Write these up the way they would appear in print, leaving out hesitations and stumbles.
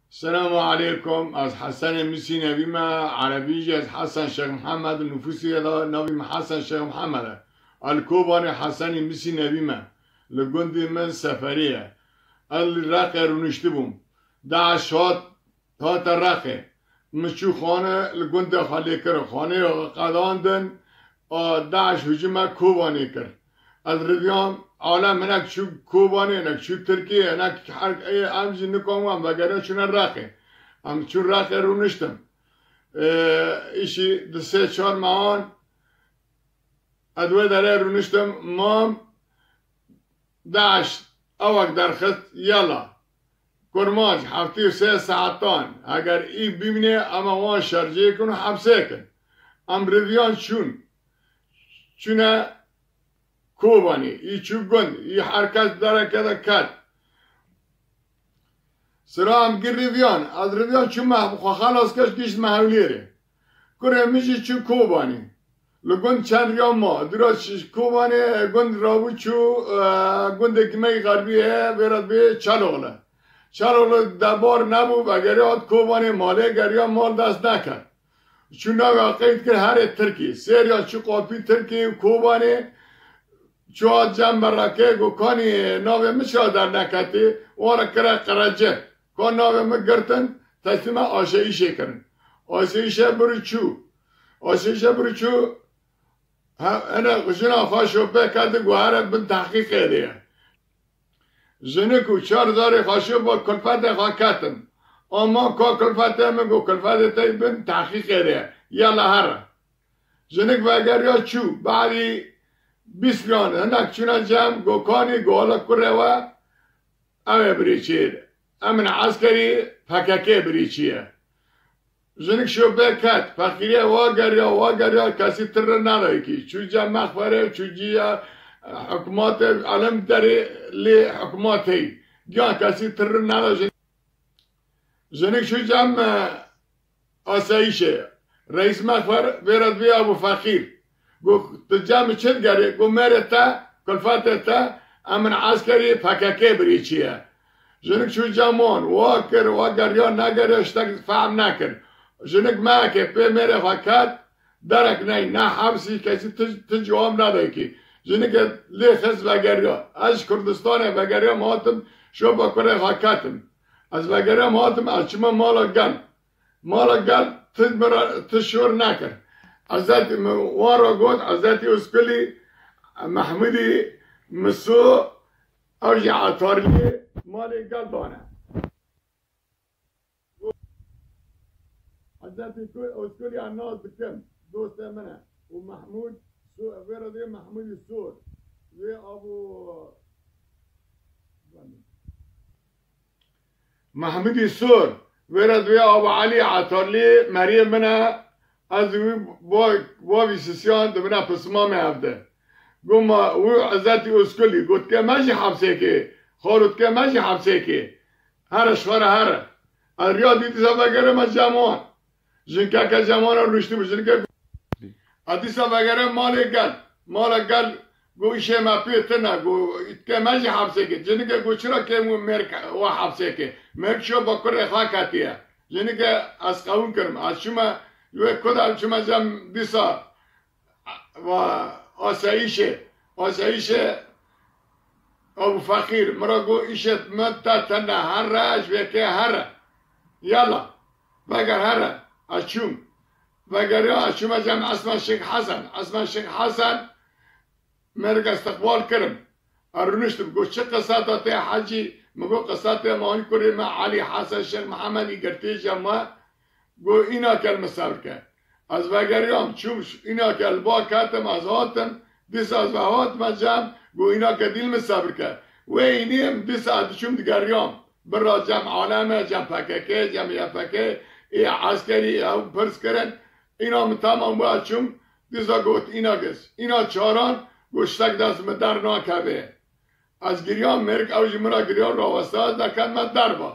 السلام عليكم. از حسن مسی نبی ما عربی از حسن شیخ محمد نفوسی نبی حسن شیخ محمد الکوبان حسن مسی نبی ما لگندی من سفریه الرقه رونشته بوم دعشات تا ترقه مشو خانه لگند خالی کرد خانه قداندن داعش هجوم کوبانی کرد از ردیام عالم منک شو کوبانی نک شو ترکیه نک هر امجی نکومم وگرنه چون رقه ام چون رقه رو نشتم ایشی دسته چهار معان ادوه داره رو نشتم مام داعش اوک در خط یلا کرماج هفته و 3 ساعتان اگر ای ببینه اما وان شرجه کن و حبسه کن ام ردیان چونه کوبانی ای چوب گند ای حرکت داره کده کد سرا هم گر ریویان از ریویان چون خلاص کش گیشت محولیره کره میشه چو کوبانی لگند چند ریا ما درست کوبانی گند راوی چو گند اکمه غربیه برد به چلوغله دبار نبو اگر یاد کوبانی ماله گریا مال دست نکرد چون نوی قید کرد هر ترکی سریا چو قاپی ترکی کوبانی چو جنب برکه گو کانی ناوی میشه در نکتی وارا کرا قرجه کان ناوی مگرتن تسلیم آشایشه کرن آشایشه برو چو انا جنا خاشو بکرد گوهره بن تحقیق دیه جنکو 4000 خاشو با کلفت خاکتن اما که کلفت همگو کلفت تای بن تحقیق دیه یالا هر جنک وگر یا چو بعدی 20 بیان هنک چونه جمع گوکانی گوهلا کره و امه بریچید امن عسکری پککه بریچیه جنک شو بکت فقیره واگریا کسی تر نداری کی چو جمع مخبره چو جیا حکومات علم داری لی حکوماتی گیان کسی تر نداری جنک شو جمع آسایشه رئیس مخبر بیرد بیا ابو فقیر گو تجمع چند گره گو میره تا کلفت تا امن عسکری پککه بریچیه جنک شو جمان واگر یا نگره اشتاک فهم نکن جنک ماکه پی میره فکت درک نه حبسی کسی تجوام نداره کی جنک لیخز وگریا از کردستان وگریا ماتم شو با کره فکتم از وگریا ماتم از چما مالا گل تشور نکن حضرت وارا گفت حضرت اسکلی محمودی مسو اوجی عطارلی مالی گلبانه حضرت اسکلی اناز بکم دوست منه و محمود ویرده محمودی سور و ابو محمودی سور ویرده ابو علی عطارلی مریم منه از با ویسیسیان دبنا پسمام هفته گم و عزت اسکلی گفت که ماشی حبسه که خورد که ماشی حبسه که هرش خور هر ریاد دیتا وگره ما جمان جنکه که جمان رو رشتی بشن که دیتا وگره مال گل گو ایشه ما پیت نه گو که ماشی حبسه که جنکه گو چرا که مرک و حبسه که مرک شو با کره خاکتیه جنکه از قبول کرم از شما یه کدام شما جم دیسا و آسایشه ابو فقیر مرا گو ایشت مدتا تنه هر راج وکه هر یالا بگر هر اشوم بگر یا اشوم جم اسم شیخ حسن مرگ استقبال کرم ارنشتم گو چه قصات حجی مگو قصات ماهی کری ما علی حسن شیخ محمدی گرتی جمع گو اینا کلمه صبر کرد از وگریام چومش اینا کل با کتم از هاتم دیس از وهاتم جمع گو اینا که دیلم صبر کرد و اینیم دیس از چوم دیگریام برا جمع عالمه جمع پککه جمع یفکه ای عسکری او پرس کرن اینا تمام باید چوم دیسا گوت اینا گس اینا چاران گوشتک دست مدر ناکبه از گریام مرک اوجی مرا گریام را وستاد دکن مدر با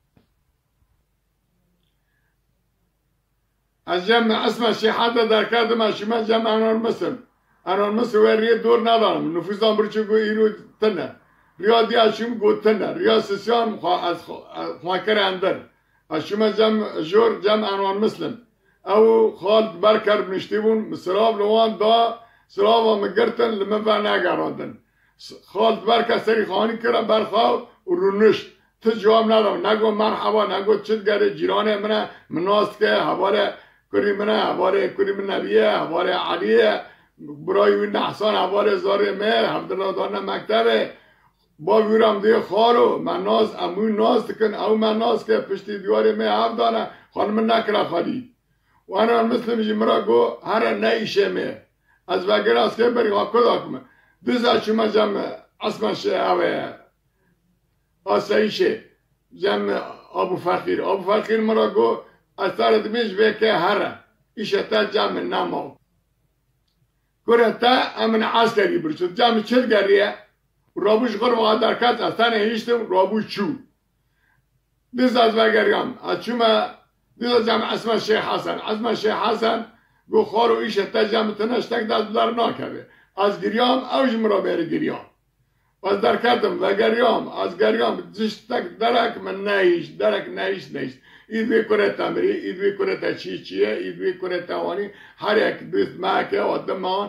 از جمع اسم شیحات در کردم از شما جمع انان مصر و ریه دور ندارم نفوذان برچه گو ایرو تنه ریا دیاشیم گو تنه ریا سسیان از خواکر اندر اشما جم انوان مسلم او خالد برکر بنشتیبون سراب لوان دا سراب مگرتن لمنفع نگراندن خالد برکر سری خانی کرن برخواو و رونشت تو جواب ندام نگو مرحبا نگو چت گره جیران منه مناست که حواله کری منه حواله کری من نبیه حواله علیه برای وی نحسان حواله زاره مهر حفظالله دانه مکتبه با ویرم دیگه خارو من ناز اموی ناز تکن او من ناز که پشتی دیواری می حفظ دانه خانم نکره خالی و انا مثل میجی مرا گو هر نیشه می از وگر از که بری کدا کمه دیزا چما جمع اسمش اوه آسایشه جمع ابو فقیر مرا گو از تارد میج بکه هر ایشه تا جمع نماو گره تا امن عسکری برسود جمع چل گریه رابوش غر وقت درکت از تنه هیشتم رابوش چو دیز از وگریم از چوما دیز جمع اسم شیخ حسن گو خارو ایشه تا جمع تنشتک دست بلر ناکده از گریام اوش مرا بیر گریام از درکتم وگریم از گریام زشتک درک من نیش اید بی کنه تمری اید بی کنه تا چیه اید بی کنه توانی هر یک دوست مکه آدم آن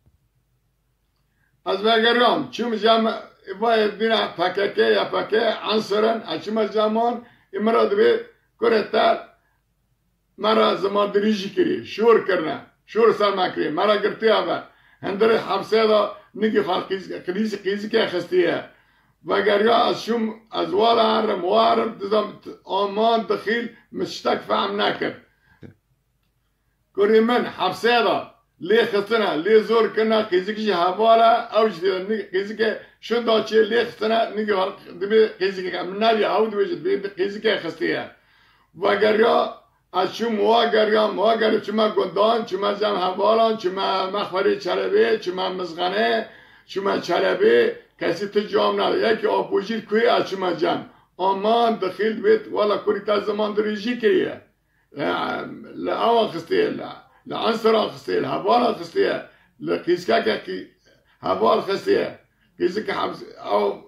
از وگریم چون جمع باید بینا پککه یا پکه انصرن اچم جمان امرا دوی کنه تا مرا زمان دریجی کری شور کرنه شور سر مکری مرا گرتی آبه هندر حبسه دا نگی خال قیزی که خستیه وگریا از شم از والا موارم دزم آمان دخیل مشتک فهم نکرد کری من حبسه دا لی خستنه لی زور کنه قیزی که حوالا اوش دیده قیزی که شون دا چیه لی خستنه نگی دبی قیزی که من نبی او دویشت بی قیزی که خستیه وگریا از شو مواگریا چما گندان چما جمع حوالان چما مخبری چلبه چما مزغنه چما چلبه کسی تو جام نده یکی آپوشید کوی از چما جمع آمان دخیل بیت والا کوری تا زمان دریجی کریه لعوان خستیه لعنصران خستیه لحوالان خستیه لقیسکه که حوال خستیه قیسه که حبس او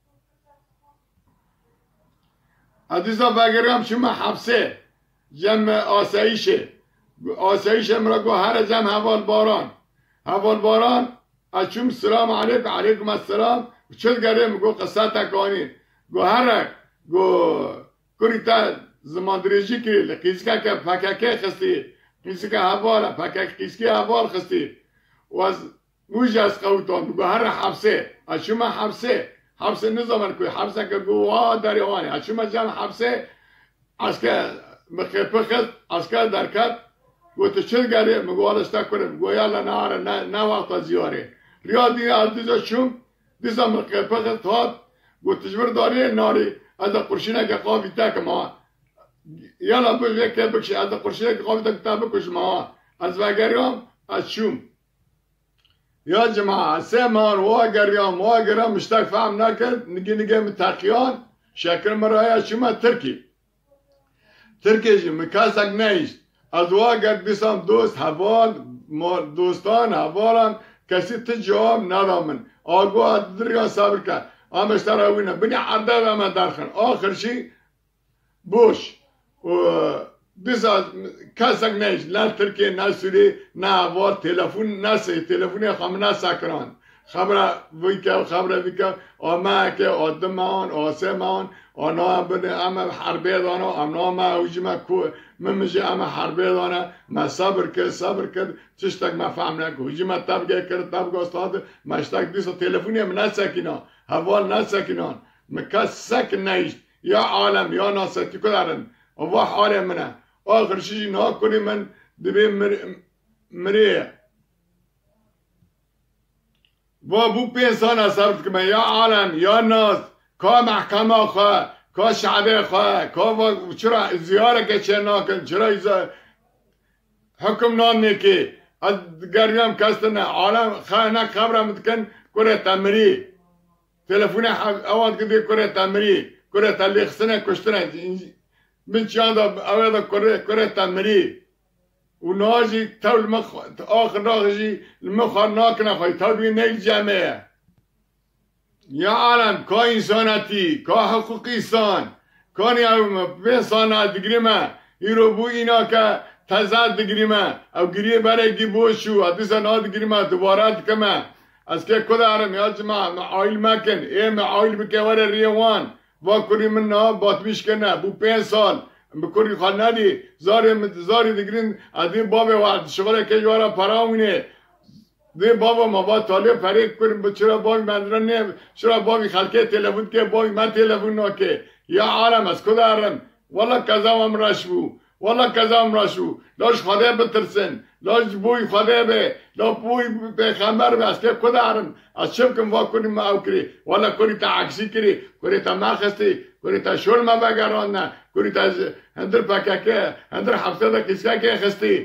حدیثا بگریم چما حبسه جمع آسایشه مرا گو هر جمع حوال باران اچوم سلام علیکم السلام چل گرم گو قصه تکانی گو هر گو کری تا زمان دریجی کری لقیسکه که پککه خستی قیسکه حواله پکک قیسکه حوال خستی و از موج از قوتان گو هر حبسه اچوم حبسه نظامن کوی حبسه که گو دریوانی اچوم جمع حبسه از که مخیپخت اسکر درکت گو تو چل گره مگو آلشتا کنم گو یالا نهاره نه وقتا زیاره ریا دیگه از دیزا شم دیزا مخیپخت هاد گو تجبر داری ناری از قرشینه که قابی تک ما یالا بگه که بکشی از قرشینه که قابی تک تا بکش ما از وگریم از شم یا جماعه سه مان واگریم مشتاق فهم نکرد نگه متقیان شکر مرای شما ترکیش مکاسک نیست از واگر بیسام دوست دوستان حوالان کسی تو جواب ندامن آگو دریا صبر کرد آمشتر اوینه بینی عرده همه درخن آخرشی بوش و بیسا کاسک نیست نه ترکیه نه سوری نه حوال تلفونی خام نسکران خبره ویکه آمه که آدمان آسمان آنا بده اما حربه دانه امنا ما اوجی ما کو ممجی اما حربه دانه ما صبر کرد چشتک ما فهم نکو اوجی ما تبگه کرد استاد مشتک دیسا تلفونی هم نسکینا حوال نسکینان مکس سک نیشت یا عالم یا ناستی کدارن و حال منه آخر شیجی نا کنی من دبی مریه و بو پیسان صبر کنم یا عالم یا ناس که محکمه خواه که شعبه خواه که چرا زیاره که چه ناکن چرا حکم نان میکی از گریم کستن عالم خواه نک خبرم دکن کره تمری تلفون اوان کدی کره تمری کره تلیخسنه کشتنه من چیان دا اوه دا کره تمری و ناجی تول آخر ناجی المخار ناکنه خواهی تول بی نیل جمعه یا عالم که انسانتی که حقوقیستان کانی او پیسان دگریمه ایرو بو اینا که تزاد دگریمه او گریه برای گی بوشو ادیسا نا دگریمه دوباره دکمه از که کدارم یا جماعه معایل مکن ای معایل بکه وره ریوان و کری من نا باتمیش کنه بو 5 سال بکری خال ندی زاری دگرین ادی بابه و شغله که جوارا پراوینه دی بابا ما با طالب فریق کنیم چرا بابی مدرن نیم چرا بابی خلقه تلفون که بابی من تلفون ناکه یا عالم از کدارم والله کذام رشبو والله کذام رشبو لاش خدا بترسن لاش بوی خدا به لا بوی پیغمبر به از که کدارم از چه کم وا کنیم ما او کری والله کری تا عکسی کری کری تا مخستی کری تا شل ما بگران نه کری تا هندر پککه هندر 700 کسکه که خستی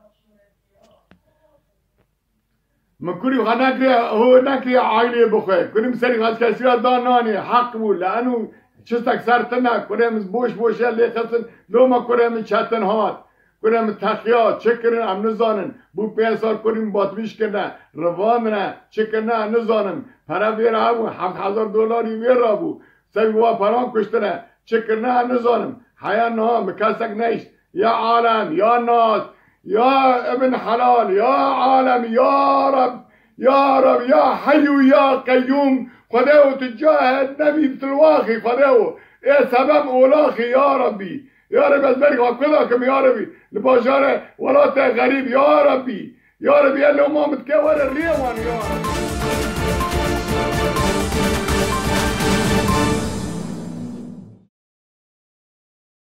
مكوري هو نكري عائلة بخير كوري سري خاص كسيرة داناني حق بو لأنه شستك سرتنا كوري بوش اللي خسن لو ما كوري شاتن هات كوري تخيات شكرن عم نزانن بو 5 سال كوري باتويش كنا رواننا شكرنا نزانن para بير هاو $7,000 وير بو سوي وا پران كشتنا شكرنا نزانن حيا نا مكاسك نيش يا عالم يا ناس يا ابن حلال يا عالم يا رب يا رب يا حي يا قيوم خداو تجاهد نبي بتلواخي خداو ايه سبب اولاخي يا ربي يا ربي ازبرك وكذاكم يا ربي لباشاره ولا غريب يا ربي يا ربي اللي ما متكور الريوان يا ربي